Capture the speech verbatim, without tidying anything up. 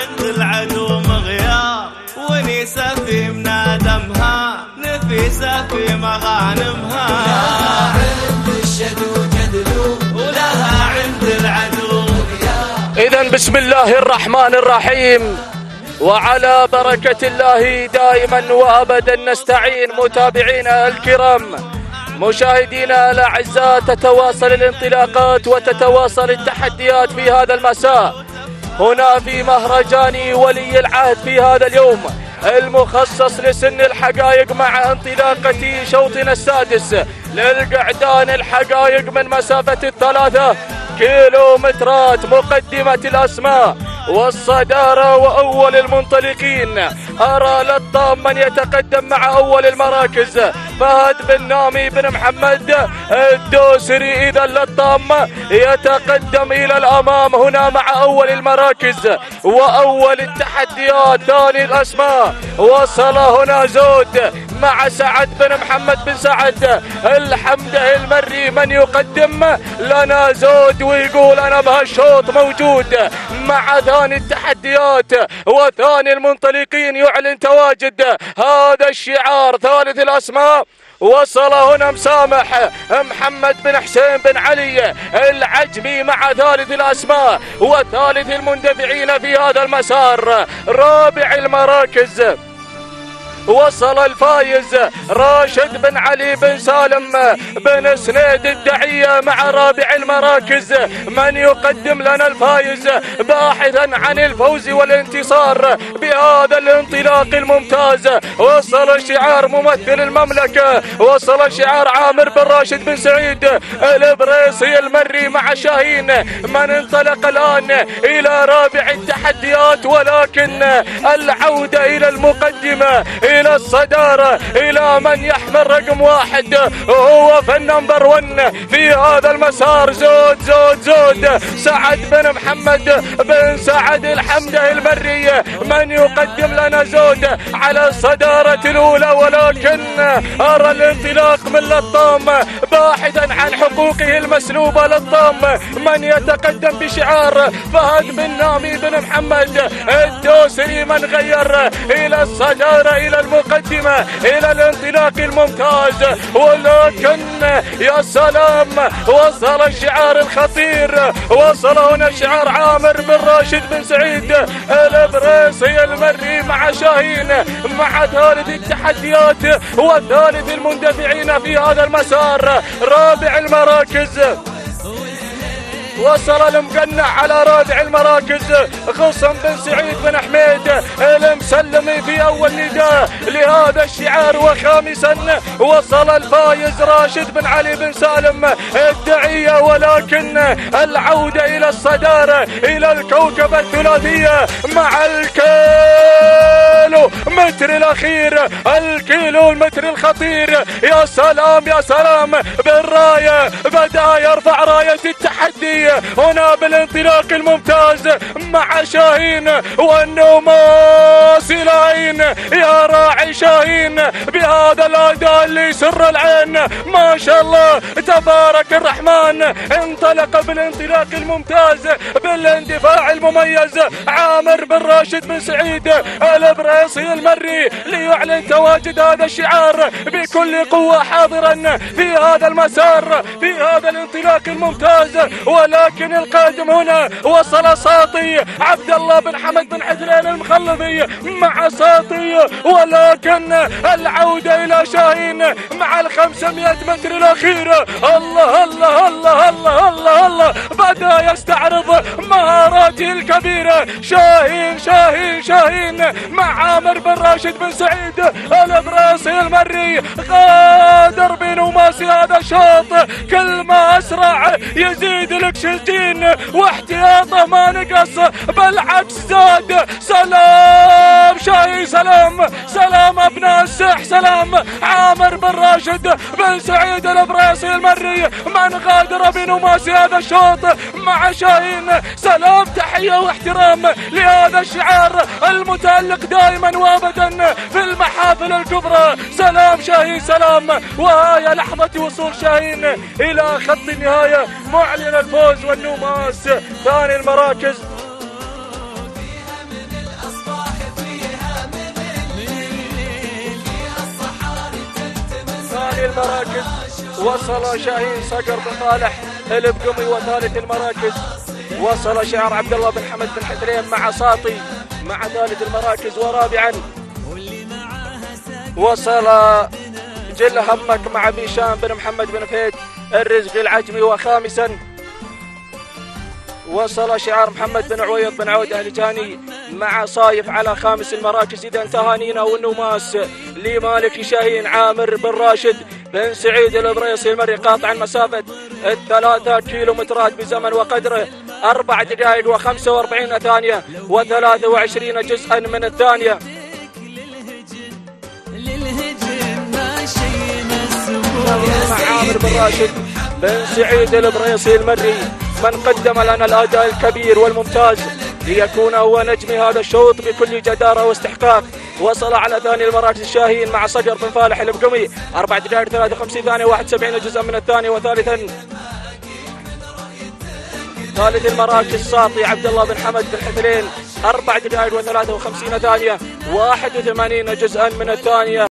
عند العدو مغيار، ونيسة في منادمها، نفيسة في مغانمها. ولها عند الشدو جدلو، ولها عند العدو مغيار. إذن بسم الله الرحمن الرحيم، وعلى بركة الله دائما وأبدا نستعين. متابعينا الكرام، مشاهدينا الأعزاء، تتواصل الانطلاقات وتتواصل التحديات في هذا المساء هنا في مهرجان ولي العهد في هذا اليوم المخصص لسن الحقائق، مع انطلاقة شوطنا السادس للقعدان الحقائق من مسافة الثلاثة كيلومترات. مقدمة الأسماء والصدارة وأول المنطلقين، أرى للطام من يتقدم مع أول المراكز فهد بن نامي بن محمد الدوسري. إذا للطام يتقدم إلى الأمام هنا مع أول المراكز وأول التحديات. ثاني الأسماء وصل هنا زود مع سعد بن محمد بن سعد الحمده المري. من يقدم لنا زود ويقول أنا بهالشوط موجود مع ثاني التحديات وثاني المنطلقين، يعلن تواجد هذا الشعار. ثالث الأسماء وصل هنا مسامح محمد بن حسين بن علي العجمي مع ثالث الأسماء وثالث المندفعين في هذا المسار. رابع المراكز وصل الفايز راشد بن علي بن سالم بن سنيد الدعية مع رابع المراكز. من يقدم لنا الفايز باحثا عن الفوز والانتصار بهذا الانطلاق الممتاز. وصل شعار ممثل المملكة، وصل شعار عامر بن راشد بن سعيد البريصي المري مع شاهين. من انطلق الآن إلى رابع التحديات، ولكن العودة إلى المقدمة، إلى الصدارة، إلى من يحمل رقم واحد وهو في النمبر ون في هذا المسار. زود زود زود سعد بن محمد بن سعد الحمده المري. من يقدم لنا زود على الصدارة الأولى، ولكن أرى الانطلاق من للطام باحثا عن حقوقه المسلوبة. للطام من يتقدم بشعار فهد بن نامي بن محمد الدوسري. من غير إلى الصدارة، إلى المقدمة، إلى الانطلاق الممتاز، ولكن يا سلام وصل الشعار الخطير. وصل هنا شعار عامر بن راشد بن سعيد البريصي المري مع شاهين مع ثالث التحديات وثالث المندفعين في هذا المسار. رابع المراكز وصل المقنع على رابع المراكز خصم بن سعيد بن حميد المسلمي في أول نداء لهذا الشعار. وخامسا وصل الفايز راشد بن علي بن سالم الدعية، ولكن العودة إلى الصدارة، إلى الكوكبة الثلاثية مع الكيلو متر الأخير، الكيلو المتر الخطير. يا سلام يا سلام بالراية، بدأ يرفع راية التحدي هنا بالانطلاق الممتاز مع شاهين والنوماس العين. يا راعي شاهين بهذا الأداء اللي يسر العين، ما شاء الله تبارك الرحمن. انطلق بالانطلاق الممتاز بالاندفاع المميز عامر بن راشد بن سعيد البريصي المري ليعلن تواجد هذا الشعار بكل قوة حاضرا في هذا المسار، في هذا الانطلاق الممتاز. ولكن القادم هنا وصل ساطي عبد الله بن حمد بن عدلان المخلفي مع ساطي، ولكن العودة إلى شاهين مع الخمسمائة متر الأخيرة. الله الله الله الله الله الله بدأ يستعرض مهاراته الكبيرة. شاهين شاهين شاهين مع عامر بن راشد بن سعيد البريصي المري. غادر بنوماس هذا الشوط، كل ما أسرع يزيد الأكسجين واحتياطه ما نقص، بالعكس زاد. سلام شاهين، سلام سلام أبناء السح، سلام عامر بن راشد بن سعيد البريصي المري. من غادر بنوماس هذا الشوط مع شاهين. سلام، تحية واحترام لهذا الشعار المتألق دائما وابدا في المحافل الكبرى. سلام شاهين، سلام. وهي لحظة وصول شاهين إلى خط النهاية معلن الفوز والنوماس ثاني المراكز. ثاني المراكز وصل شاهين صقر بن صالح البقمي، وثالث المراكز وصل شعر عبد الله بن حمد بن حدرين مع ساطي مع ثالث المراكز، ورابعا وصل جل همك مع بيشام بن محمد بن فهد الرزق العجمي، وخامسا وصل شعار محمد بن عويض بن عود الجاني مع صايف على خامس المراكز. إذا تهانينا والنوماس لمالك شاهين عامر بن راشد بن سعيد البريصي المري قاطعا مسافة الثلاثة كيلومترات بزمن وقدره أربع دقائق وخمسة وأربعين ثانية وثلاثة وعشرين جزءا من الثانية. مع عامر بن راشد بن سعيد البريصي المري من قدم لنا الأداء الكبير والممتاز ليكون هو نجم هذا الشوط بكل جدارة واستحقاق. وصل على ثاني المراكز الشاهين مع صقر بن فالح البقمي أربع دقائق ثلاثة وخمسين ثانية واحد وسبعين جزءا من الثانية. وثالثا ثالث المراكز ساطي عبد الله بن حمد بن حثلين أربع دقائق وثلاثة وخمسين ثانية واحد وثمانين جزءا من الثانية.